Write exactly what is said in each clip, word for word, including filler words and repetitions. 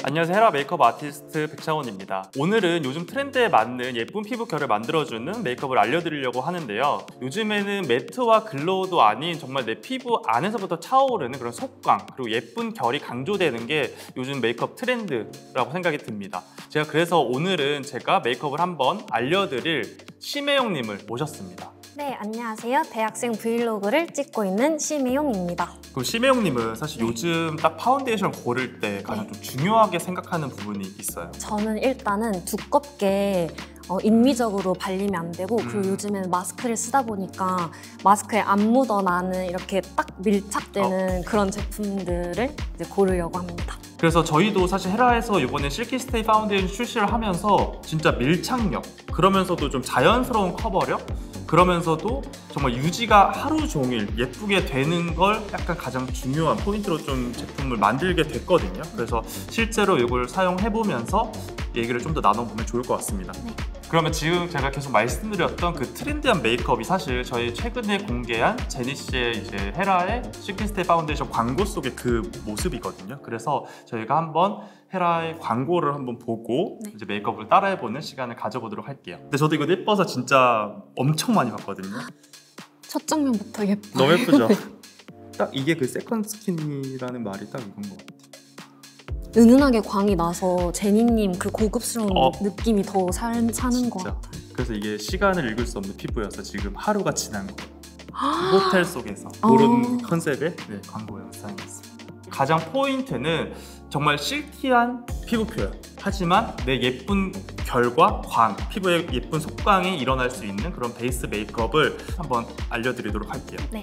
안녕하세요. 헤라 메이크업 아티스트 백창원입니다. 오늘은 요즘 트렌드에 맞는 예쁜 피부 결을 만들어주는 메이크업을 알려드리려고 하는데요. 요즘에는 매트와 글로우도 아닌 정말 내 피부 안에서부터 차오르는 그런 속광 그리고 예쁜 결이 강조되는 게 요즘 메이크업 트렌드라고 생각이 듭니다. 제가 그래서 오늘은 제가 메이크업을 한번 알려드릴 심혜영님을 모셨습니다. 네, 안녕하세요. 대학생 브이로그를 찍고 있는 심혜용입니다. 그럼 심혜영님은 사실 네. 요즘 딱 파운데이션 고를 때 가장 네. 좀 중요하게 생각하는 부분이 있어요? 저는 일단은 두껍게 어, 인위적으로 발리면 안 되고 음. 그리고 요즘에는 마스크를 쓰다 보니까 마스크에 안 묻어나는 이렇게 딱 밀착되는 어. 그런 제품들을 이제 고르려고 합니다. 그래서 저희도 사실 헤라에서 이번에 실키스테이 파운데이션 출시를 하면서 진짜 밀착력, 그러면서도 좀 자연스러운 커버력, 그러면서도 정말 유지가 하루 종일 예쁘게 되는 걸 약간 가장 중요한 포인트로 좀 제품을 만들게 됐거든요. 그래서 실제로 이걸 사용해보면서 얘기를 좀 더 나눠보면 좋을 것 같습니다. 네. 그러면 지금 제가 계속 말씀드렸던 그 트렌디한 메이크업이 사실 저희 최근에 공개한 제니씨의 이제 헤라의 실키스테이 파운데이션 광고 속의 그 모습이거든요. 그래서 저희가 한번 헤라의 광고를 한번 보고 네. 이제 메이크업을 따라해보는 시간을 가져보도록 할게요. 근데 저도 이거 예뻐서 진짜 엄청 많이 봤거든요. 첫 장면부터 예뻐요. 너무 예쁘죠? 딱 이게 그 세컨 스킨이라는 말이 딱 이건 것 같아요. 은은하게 광이 나서 제니님 그 고급스러운 어. 느낌이 더 살, 사는 것 같아요. 그래서 이게 시간을 읽을 수 없는 피부여서 지금 하루가 지난 거 호텔 속에서 그런 어. 컨셉의 네, 광고 영상이었습니다. 가장 포인트는 정말 실키한 피부 표현, 하지만 내 예쁜 결과 광, 피부의 예쁜 속광이 일어날 수 있는 그런 베이스 메이크업을 한번 알려드리도록 할게요. 네.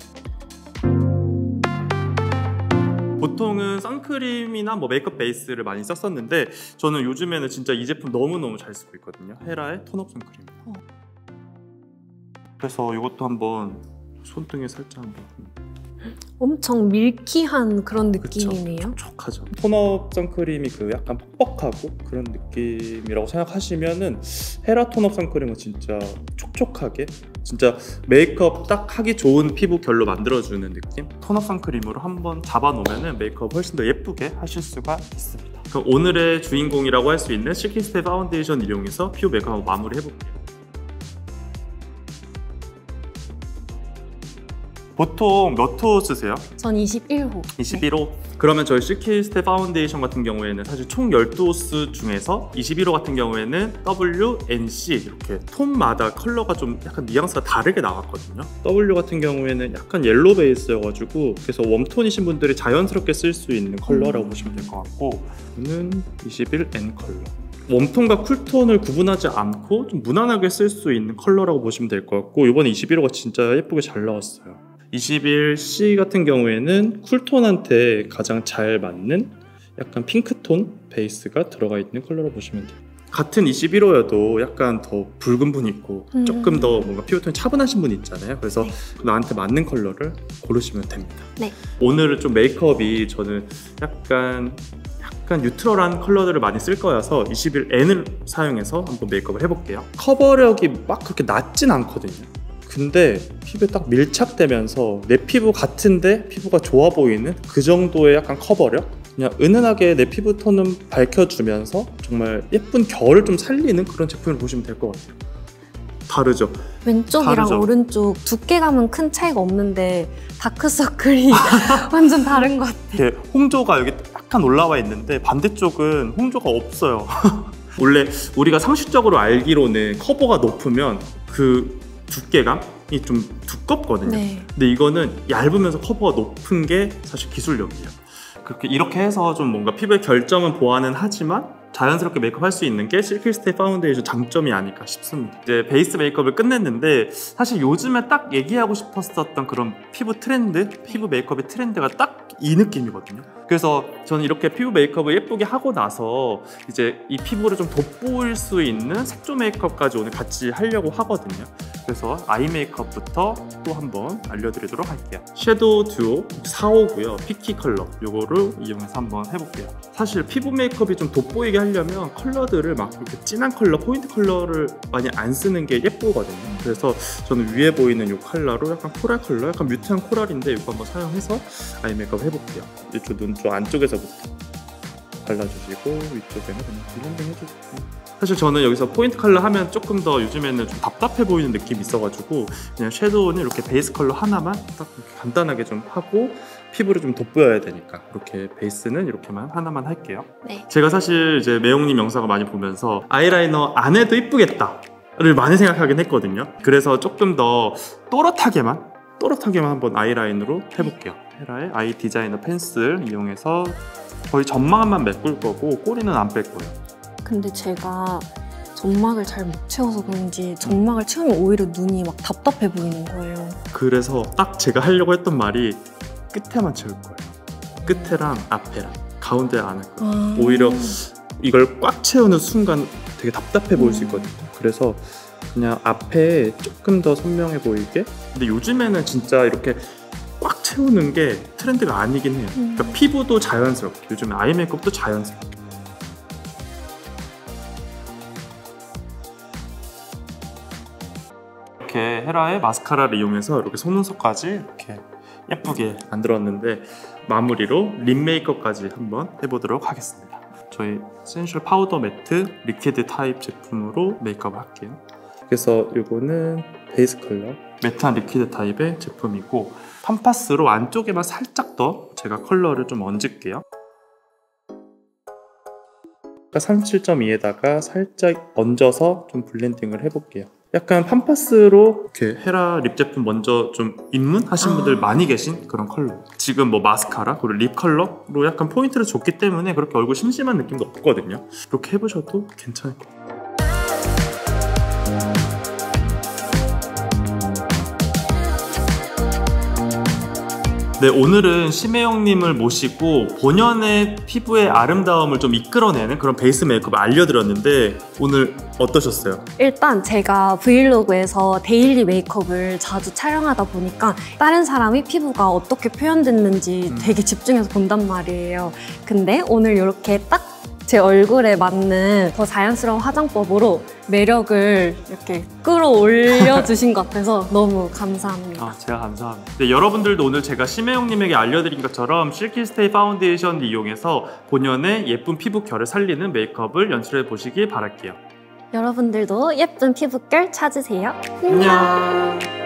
보통은 선크림이나 뭐 메이크업 베이스를 많이 썼었는데 저는 요즘에는 진짜 이 제품 너무너무 잘 쓰고 있거든요. 헤라의 톤업 선크림. 어. 그래서 이것도 한번 손등에 살짝 한번. 엄청 밀키한 그런 느낌이네요. 그쵸, 촉촉하죠. 톤업 선크림이 그 약간 뻑뻑하고 그런 느낌이라고 생각하시면은 헤라 톤업 선크림은 진짜 촉촉하게 진짜 메이크업 딱 하기 좋은 피부 결로 만들어주는 느낌? 톤업 선크림으로 한번 잡아놓으면 메이크업 훨씬 더 예쁘게 하실 수가 있습니다. 그럼 오늘의 주인공이라고 할 수 있는 실키스테이 파운데이션 이용해서 피부 메이크업 마무리 해볼게요. 보통 몇 호 쓰세요? 전 이십일 호. 이십일 호? 네. 그러면 저희 실키스테이 파운데이션 같은 경우에는 사실 총 십이 호스 중에서 이십일 호 같은 경우에는 더블유, 엔 씨 이렇게 톤마다 컬러가 좀 약간 뉘앙스가 다르게 나왔거든요. 더블유 같은 경우에는 약간 옐로우 베이스여가지고 그래서 웜톤이신 분들이 자연스럽게 쓸 수 있는 컬러라고 음. 보시면 될 것 같고 저는 이십일 엔 컬러. 웜톤과 쿨톤을 구분하지 않고 좀 무난하게 쓸 수 있는 컬러라고 보시면 될 것 같고 이번에 이십일 호가 진짜 예쁘게 잘 나왔어요. 이십일 씨 같은 경우에는 쿨톤한테 가장 잘 맞는 약간 핑크톤 베이스가 들어가 있는 컬러로 보시면 돼요. 같은 이십일 호여도 약간 더 붉은 분 있고 음. 조금 더 뭔가 피부톤이 차분하신 분 있잖아요. 그래서 네. 나한테 맞는 컬러를 고르시면 됩니다. 네. 오늘은 좀 메이크업이 저는 약간 약간 뉴트럴한 컬러들을 많이 쓸 거여서 이십일 엔을 사용해서 한번 메이크업을 해볼게요. 커버력이 막 그렇게 낮진 않거든요. 근데 피부에 딱 밀착되면서 내 피부 같은데 피부가 좋아 보이는 그 정도의 약간 커버력? 그냥 은은하게 내 피부 톤은 밝혀주면서 정말 예쁜 결을 좀 살리는 그런 제품을 보시면 될 것 같아요. 다르죠? 왼쪽이랑 다르죠? 오른쪽 두께감은 큰 차이가 없는데 다크서클이 완전 다른 것 같아요. 이렇게 홍조가 여기 약간 올라와 있는데 반대쪽은 홍조가 없어요. 원래 우리가 상식적으로 알기로는 커버가 높으면 그 두께감이 좀 두껍거든요. 네. 근데 이거는 얇으면서 커버가 높은 게 사실 기술력이에요. 그렇게 이렇게 해서 좀 뭔가 피부의 결점은 보완은 하지만 자연스럽게 메이크업 할 수 있는 게 실키스테이 파운데이션 장점이 아닐까 싶습니다. 이제 베이스 메이크업을 끝냈는데 사실 요즘에 딱 얘기하고 싶었었던 그런 피부 트렌드, 피부 메이크업의 트렌드가 딱 이 느낌이거든요. 그래서 저는 이렇게 피부 메이크업을 예쁘게 하고 나서 이제 이 피부를 좀 돋보일 수 있는 색조 메이크업까지 오늘 같이 하려고 하거든요. 그래서 아이 메이크업부터 또 한번 알려드리도록 할게요. 섀도우 듀오 사 호고요. 피키 컬러 요거를 이용해서 한번 해볼게요. 사실 피부 메이크업이 좀 돋보이게 하려면 컬러들을 막 이렇게 진한 컬러, 포인트 컬러를 많이 안 쓰는 게 예쁘거든요. 그래서 저는 위에 보이는 이 컬러로 약간 코랄 컬러, 약간 뮤트한 코랄인데 이거 한번 사용해서 아이 메이크업 해볼게요. 이쪽 눈 쪽 안쪽에서부터 발라주시고 위쪽에는 그냥 블렌딩 해주시고. 사실 저는 여기서 포인트 컬러 하면 조금 더 요즘에는 좀 답답해 보이는 느낌이 있어가지고 그냥 섀도우는 이렇게 베이스 컬러 하나만 딱 이렇게 간단하게 좀 하고 피부를 좀 돋보여야 되니까 이렇게 베이스는 이렇게만 하나만 할게요. 네. 제가 사실 이제 매용님 영상을 많이 보면서 아이라이너 안 해도 이쁘겠다 를 많이 생각하긴 했거든요. 그래서 조금 더 또렷하게만 또렷하게만 한번 아이라인으로 해볼게요. 헤라의 아이 디자이너 펜슬 이용해서 거의 점막만 메꿀 거고 꼬리는 안 뺄 거예요. 근데 제가 점막을 잘 못 채워서 그런지 점막을 채우면 오히려 눈이 막 답답해 보이는 거예요. 그래서 딱 제가 하려고 했던 말이 끝에만 채울 거예요. 끝에랑 앞에랑 가운데 안 할 거예요. 아... 오히려 이걸 꽉 채우는 순간 되게 답답해 보일 수 있거든요. 그래서 그냥 앞에 조금 더 선명해 보이게. 근데 요즘에는 진짜 이렇게 꽉 채우는 게 트렌드가 아니긴 해요. 음. 그러니까 피부도 자연스럽게, 요즘에 아이 메이크업도 자연스럽게. 이렇게 헤라의 마스카라를 이용해서 이렇게 속눈썹까지 이렇게 예쁘게 만들었는데 마무리로 립 메이크업까지 한번 해보도록 하겠습니다. 저희 센셜 파우더 매트 리퀴드 타입 제품으로 메이크업을 할게요. 그래서 이거는 베이스 컬러 매트한 리퀴드 타입의 제품이고 팜파스로 안쪽에만 살짝 더 제가 컬러를 좀 얹을게요. 삼십칠 점 이에다가 살짝 얹어서 좀 블렌딩을 해볼게요. 약간 팜파스로 이렇게 헤라 립 제품 먼저 좀 입문하신 아. 분들 많이 계신 그런 컬러. 지금 뭐 마스카라 그리고 립 컬러로 약간 포인트를 줬기 때문에 그렇게 얼굴 심심한 느낌도 없거든요. 이렇게 해보셔도 괜찮을 것 같아요. 네, 오늘은 심혜영님을 모시고 본연의 피부의 아름다움을 좀 이끌어내는 그런 베이스 메이크업을 알려드렸는데 오늘 어떠셨어요? 일단 제가 브이로그에서 데일리 메이크업을 자주 촬영하다 보니까 다른 사람이 피부가 어떻게 표현됐는지 음. 되게 집중해서 본단 말이에요. 근데 오늘 이렇게 딱 제 얼굴에 맞는 더 자연스러운 화장법으로 매력을 이렇게 끌어올려 주신 것 같아서 너무 감사합니다. 아, 제가 감사합니다. 네, 여러분들도 오늘 제가 심혜영님에게 알려드린 것처럼 실키스테이 파운데이션 이용해서 본연의 예쁜 피부 결을 살리는 메이크업을 연출해 보시길 바랄게요. 여러분들도 예쁜 피부결 찾으세요. 안녕.